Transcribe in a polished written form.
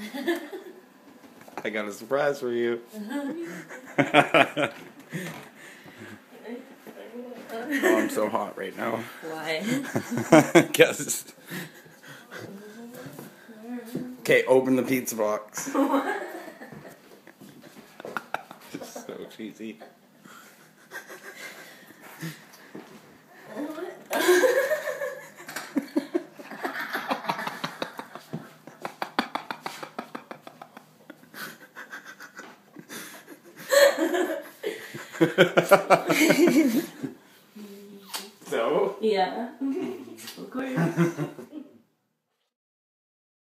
I got a surprise for you. Oh, I'm so hot right now. Why? Guess. Okay, open the pizza box. Just so cheesy. So? Yeah. Of course.